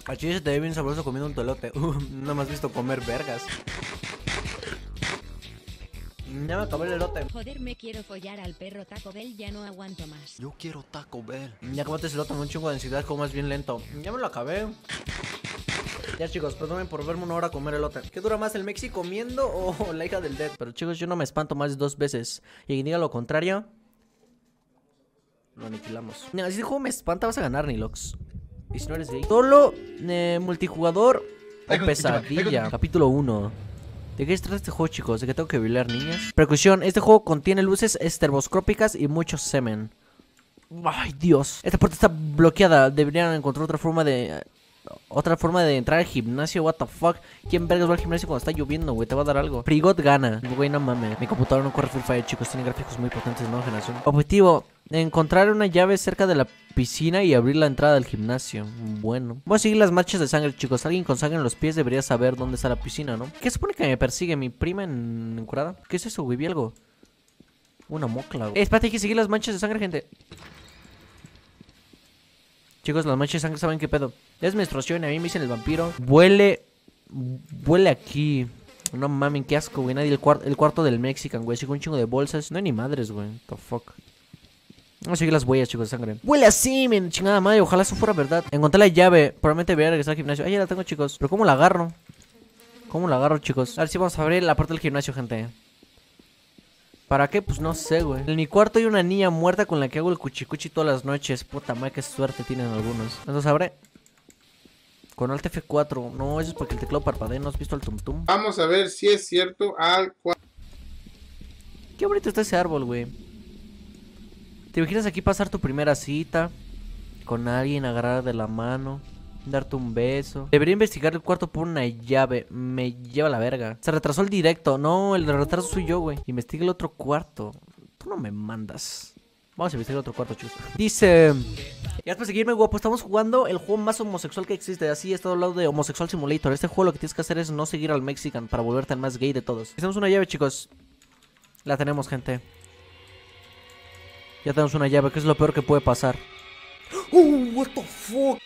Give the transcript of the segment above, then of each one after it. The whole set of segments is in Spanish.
A Chile se te ve bien sabroso comiendo un tolote. No me has visto comer vergas. Ya me acabé el elote. Joder, me quiero follar al perro Taco Bell, ya no aguanto más. Yo quiero Taco Bell. Ya acabaste ese elote con un chingo de ansiedad, como es bien lento. Ya me lo acabé. Ya chicos, perdonen por verme una hora comer elote. ¿Qué dura más, el Mexi comiendo o la hija del Dead? Pero chicos, yo no me espanto más de 2 veces. Y quien diga lo contrario, lo aniquilamos. No, si este juego me espanta vas a ganar, Nilox. Y si no eres gay. Solo, multijugador o pesadilla. Capítulo 1. ¿De qué se trata este juego, chicos? ¿De que tengo que violar niñas? Precaución, este juego contiene luces estroboscópicas y mucho semen. Ay, Dios. Esta puerta está bloqueada. Deberían encontrar otra forma de... entrar al gimnasio. What the fuck. ¿Quién vergas va al gimnasio cuando está lloviendo, güey? Te va a dar algo. Prigot gana. Güey, no mames. Mi computadora no corre Free Fire, chicos. Tiene gráficos muy potentes, nueva generación. Objetivo: encontrar una llave cerca de la piscina y abrir la entrada del gimnasio. Bueno, voy a seguir las marchas de sangre, chicos. Alguien con sangre en los pies debería saber dónde está la piscina, ¿no? ¿Qué supone que me persigue? ¿Mi prima encurada? ¿Qué es eso, güey? Vi algo. Una mocla, güey. Espérate, hay que seguir las manchas de sangre, gente. Chicos, las manchas de sangre, ¿saben qué pedo? Es menstruación, a mí me dicen el vampiro. Huele aquí. No mames, qué asco, güey. Nadie el cuarto del Mexican, güey. Sigo un chingo de bolsas. No hay ni madres, güey. What the fuck. Vamos a seguir las huellas, chicos, de sangre. Huele así, men, chingada madre. Ojalá eso fuera verdad. Encontré la llave. Probablemente voy a regresar al gimnasio. Ah, ya la tengo, chicos. Pero ¿cómo la agarro? ¿Cómo la agarro, chicos? A ver si vamos a abrir la puerta del gimnasio, gente. ¿Para qué? Pues no sé, güey. En mi cuarto hay una niña muerta con la que hago el cuchicuchi todas las noches. Puta madre, qué suerte tienen algunos. Entonces abre. Con Alt F4. No, eso es porque el teclado parpadea. ¿No has visto el tum-tum? Vamos a ver si es cierto al cual. Qué bonito está ese árbol, güey. ¿Te imaginas aquí pasar tu primera cita con alguien, agarrar de la mano, darte un beso? Debería investigar el cuarto por una llave. Me lleva la verga. Se retrasó el directo. No, el retraso soy yo, güey. Investiga el otro cuarto. Tú no me mandas. Vamos a investigar el otro cuarto, chicos. Dice... Ya para seguirme, guapo, estamos jugando el juego más homosexual que existe. Así está hablando de Homosexual Simulator. Este juego lo que tienes que hacer es no seguir al Mexican para volverte el más gay de todos. Tenemos una llave, chicos. La tenemos, gente. Ya tenemos una llave, que es lo peor que puede pasar. What the fuck.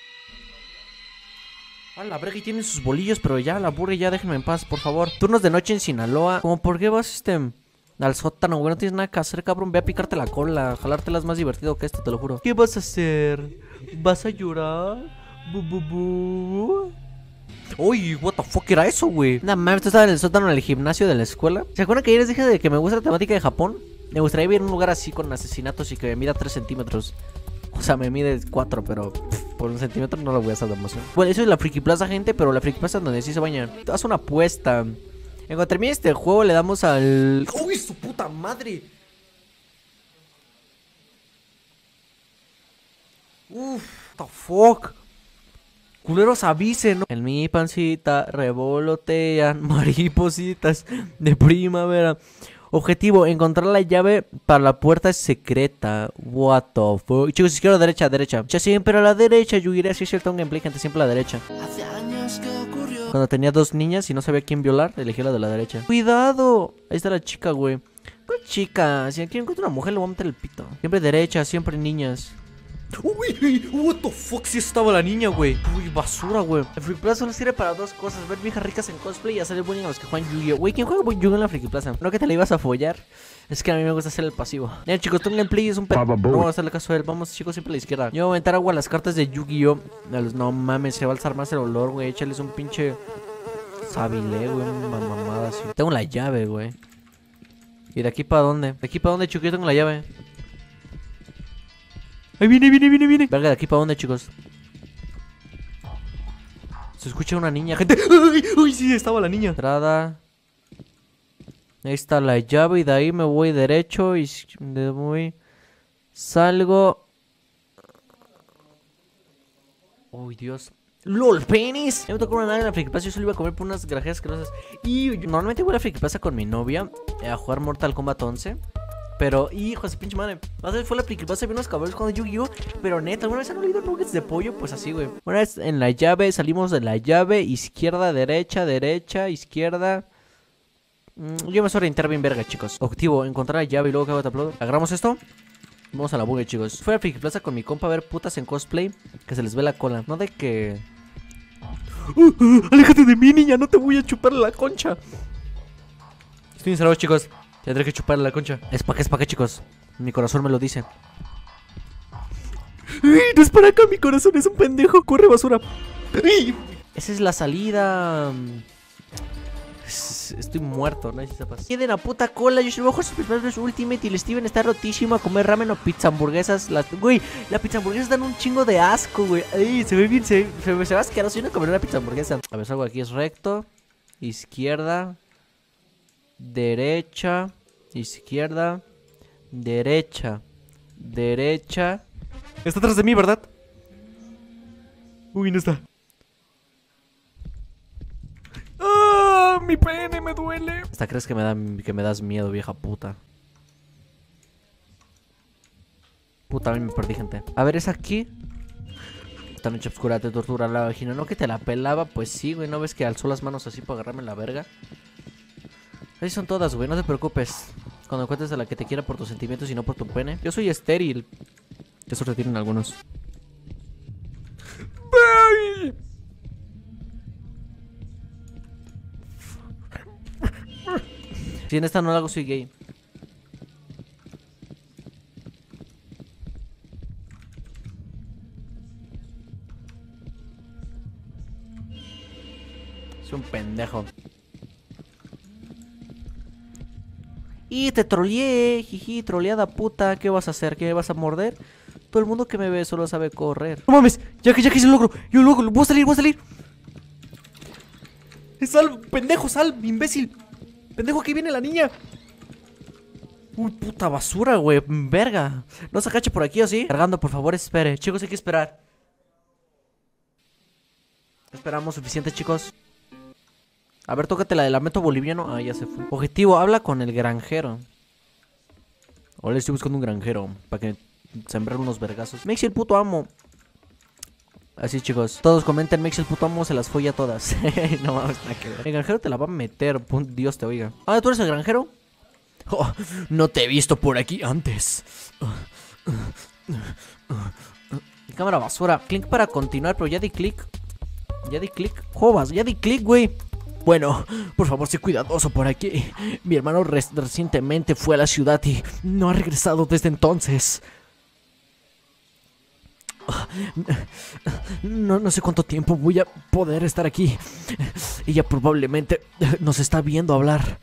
A la verga, y tienen sus bolillos, pero ya, la burra, ya déjenme en paz, por favor. Turnos de noche en Sinaloa. Como, ¿por qué vas, al sótano, güey? No tienes nada que hacer, cabrón. Ve a picarte la cola. Jalártela es más divertido que esto, te lo juro. ¿Qué vas a hacer? ¿Vas a llorar? Uy, what the fuck era eso, güey. Nada mames, tú estabas en el sótano en el gimnasio de la escuela. ¿Se acuerdan que ayer les dije de que me gusta la temática de Japón? Me gustaría vivir en un lugar así con asesinatos y que me mida 3 centímetros. O sea, me mide 4, pero por 1 centímetro no lo voy a hacer de emoción. Bueno, eso es la Friki Plaza, gente, pero la Friki Plaza donde sí se bañan. Haz una apuesta. En cuanto termine este juego le damos al... ¡Uy, su puta madre! Uf, what the fuck. Culeros avisen, ¿no? En mi pancita revolotean maripositas de primavera. Objetivo: encontrar la llave para la puerta secreta. What the fuck. Chicos, izquierda o derecha, derecha. Ya siempre a la derecha. Yo iré, si es cierto, un gameplay, gente, siempre a la derecha. Hace años que ocurrió. Cuando tenía 2 niñas y no sabía quién violar, elegí la de la derecha. ¡Cuidado! Ahí está la chica, güey. ¿Cuál chica? Si aquí encuentro una mujer, le voy a meter el pito. Siempre derecha, siempre niñas. Uy, what the fuck, si estaba la niña, güey. Uy, basura, güey. El Friki Plaza solo sirve para 2 cosas: ver viejas ricas en cosplay y hacer el bullying a los que juegan Yu-Gi-Oh. Güey, ¿quién juega Yu-Gi-Oh en la Friki Plaza? ¿No que te la ibas a follar? Es que a mí me gusta hacer el pasivo. Mira, chicos, tu gameplay es un perro. No vamos a hacerle caso a él. Vamos, chicos, siempre a la izquierda. Yo voy a aventar agua a las cartas de Yu-Gi-Oh. No mames, se va a alzar más el olor, güey. Échales un pinche sabilé, güey. Una mamada así. Tengo la llave, güey. ¿Y de aquí para dónde? ¿De aquí para dónde, chicos? Yo tengo la llave. Ahí viene. Verga, ¿de aquí para dónde, chicos? Se escucha una niña, gente. ¡Uy, sí! Estaba la niña. Entrada. Ahí está la llave y de ahí me voy derecho y salgo. Uy, Dios. ¡Lol, penis! Ya me tocó una nave en la Friki Plaza. Yo solo iba a comer por unas grajeas asquerosas. Y normalmente voy a la Friki Plaza con mi novia a jugar Mortal Kombat 11. Pero, hijo de su pinche madre. Una vez fue la Friki Plaza, vi unos cabrones jugando Yu-Gi-Oh. Pero neta, ¿alguna vez han olido nuggets de pollo? Pues así, güey. Una vez en la llave, salimos de la llave. Izquierda, derecha, derecha, izquierda. Yo me suelo orientar bien verga, chicos. Objetivo: encontrar la llave y luego que hago upload. Agarramos esto. Vamos a la bugue, chicos. Fui a Friki Plaza con mi compa a ver putas en cosplay que se les ve la cola. No de que Aléjate de mí, niña, no te voy a chupar la concha. Estoy encerrado, chicos. Tendré que chuparle la concha. Es pa' qué, chicos. Mi corazón me lo dice. ¡Ay, no es para acá! Mi corazón es un pendejo. Corre, basura. ¡Ay! Esa es la salida. Estoy muerto, no sé si sepas. Tienen a puta cola. Yo soy el mejor Super Smash Bros. Ultimate y el Steven está rotísimo a comer ramen o pizza hamburguesas. Güey, las pizza hamburguesas dan un chingo de asco, güey. Ay, se ve bien, se va asqueroso. Yo no comeré una pizza hamburguesa. A ver, salgo aquí, es recto. Izquierda. Derecha. Izquierda. Derecha. Derecha. Está atrás de mí, ¿verdad? Uy, no está. ¡Ah! Mi pene me duele. Hasta crees que me das miedo, vieja puta. Puta, a mí me perdí, gente. A ver, es aquí. Esta noche oscura te tortura la vagina. ¿No que te la pelaba? Pues sí, güey. ¿No ves que alzó las manos así para agarrarme la verga? Ahí son todas, güey. No te preocupes. Cuando encuentres a la que te quiera por tus sentimientos y no por tu pene. Yo soy estéril. Eso te tienen algunos. ¡Ay! Si en esta no la hago, soy gay. Es un pendejo. Y te troleé, jiji, troleada puta. ¿Qué vas a hacer? ¿Qué vas a morder? Todo el mundo que me ve solo sabe correr. ¡No mames! Ya que se logro. Yo logro. Voy a salir. ¡Sal, pendejo, sal, imbécil! ¡Pendejo, aquí viene la niña! Uy, puta basura, güey. Verga. No se agache por aquí, ¿o sí? Cargando, por favor, espere. Chicos, hay que esperar. Esperamos suficiente, chicos. A ver, tócate la del lamento boliviano. Ah, ya se fue. Objetivo, habla con el granjero. Ahora estoy buscando un granjero para que sembrar unos vergazos. Mexi el puto amo. Así, chicos, todos comenten, Mexi el puto amo se las folla todas. No mames, nada que ver. El granjero te la va a meter, Dios te oiga. Ah, ¿tú eres el granjero? Oh, no te he visto por aquí antes. Cámara basura. Clic para continuar, pero ya di clic. Jovas, ya di clic, güey. Bueno, por favor, sé cuidadoso por aquí. Mi hermano recientemente fue a la ciudad y no ha regresado desde entonces. No sé cuánto tiempo voy a poder estar aquí. Ella probablemente nos está viendo hablar.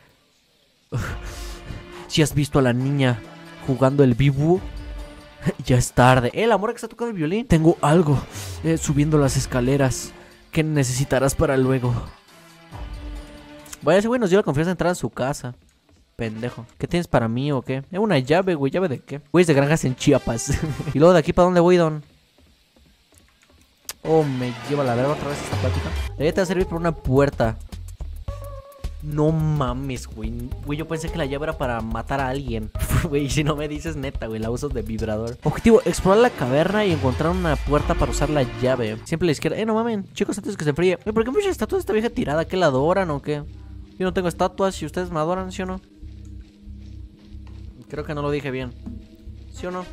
Si has visto a la niña jugando el bibu, ya es tarde. La morra que está tocando el violín. Tengo algo subiendo las escaleras que necesitarás para luego. Vaya, ese güey nos dio la confianza de entrar a su casa. Pendejo. ¿Qué tienes para mí o qué? Es una llave, güey. ¿Llave de qué? Güeyes de granjas en Chiapas. Y luego de aquí, ¿para dónde voy, don? Oh, me lleva la verga otra vez esta plática. Debería te va a servir por una puerta. No mames, güey. Güey, yo pensé que la llave era para matar a alguien. Güey, si no me dices neta, güey, la uso de vibrador. Objetivo, explorar la caverna y encontrar una puerta para usar la llave. Siempre a la izquierda. No mames, chicos, antes que se enfríe. ¿Por qué muchas estatuas de esta vieja tirada? ¿Qué la adoran o qué? Yo no tengo estatuas y ustedes me adoran, ¿sí o no? Creo que no lo dije bien. ¿Sí o no?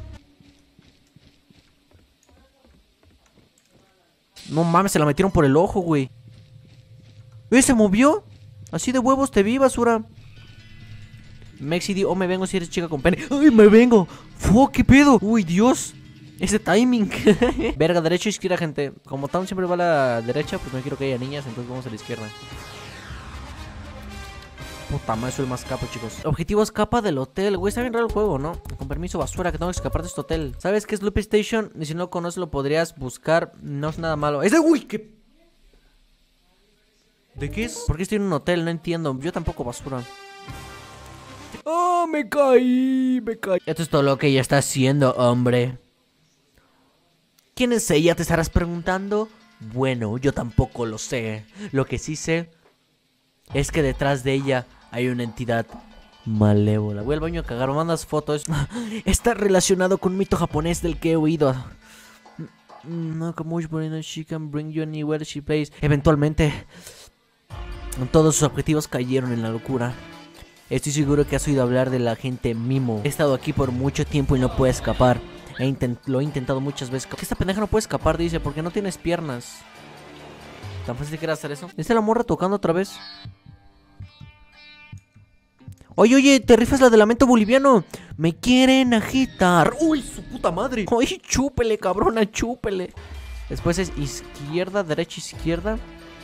No mames, se la metieron por el ojo, güey. ¿Se movió? Así de huevos te vi, basura. Mexi di, me vengo si eres chica con pene. ¡Ay, me vengo! ¡Fuck, qué pedo! ¡Uy, Dios! Ese timing. Verga, derecha o izquierda, gente. Como Town siempre va a la derecha, pues no quiero que haya niñas, entonces vamos a la izquierda. Puta madre, soy el más capo, chicos. Objetivo, escapa del hotel. Güey, está bien raro el juego, ¿no? Con permiso, basura, que tengo que escapar de este hotel. ¿Sabes qué es Loopy Station? Y si no lo conoces, lo podrías buscar. No es nada malo. ¡Es de uy! ¿Qué? ¿De qué es? ¿Por qué estoy en un hotel? No entiendo. Yo tampoco, basura. ¡Oh, me caí! Esto es todo lo que ella está haciendo, hombre. ¿Quién es ella? ¿Te estarás preguntando? Bueno, yo tampoco lo sé. Lo que sí sé es que detrás de ella hay una entidad malévola. Voy al baño a cagar, me mandas fotos. Está relacionado con un mito japonés del que he oído. No, como she can bring you anywhere she plays. Eventualmente, todos sus objetivos cayeron en la locura. Estoy seguro que has oído hablar de la gente Mimo. He estado aquí por mucho tiempo y no puedo escapar. Lo he intentado muchas veces. ¿Qué esta pendeja no puede escapar? Dice, porque no tienes piernas. Tan fácil que era hacer eso. ¿Es la morra tocando otra vez? Oye, oye, te rifas la de lamento boliviano. Me quieren agitar. Uy, su puta madre. Ay, chúpele, cabrona, chúpele. Después es izquierda, derecha, izquierda.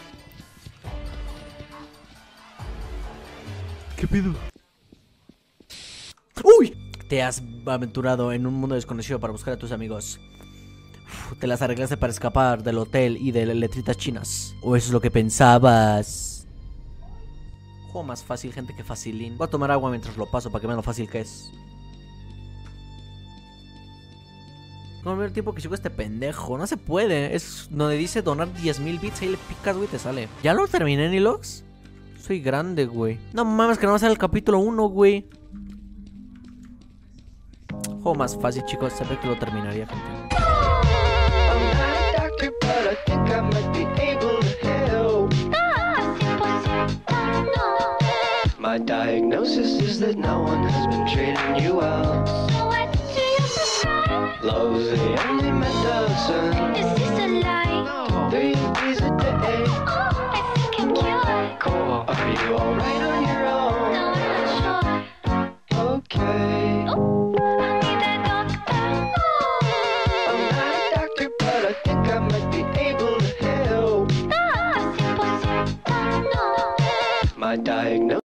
¿Qué pedo? ¡Uy! Te has aventurado en un mundo desconocido para buscar a tus amigos. Uf, te las arreglaste para escapar del hotel y de las letritas chinas. ¿O eso es lo que pensabas? Juego más fácil, gente, que facilín. Voy a tomar agua mientras lo paso para que vean lo fácil que es. No me el tiempo que sigo este pendejo. No se puede. Es donde dice donar 10,000 bits. Ahí le picas, güey, te sale. ¿Ya lo terminé, Nilox? Soy grande, güey. No mames, que no va a ser el capítulo 1, güey. Juego más fácil, chicos. Sabía que lo terminaría, gente. My diagnosis is that no one has been treating you well. So what do you prescribe? Love's the only medicine. Is this a lie? 3 days a day. Oh,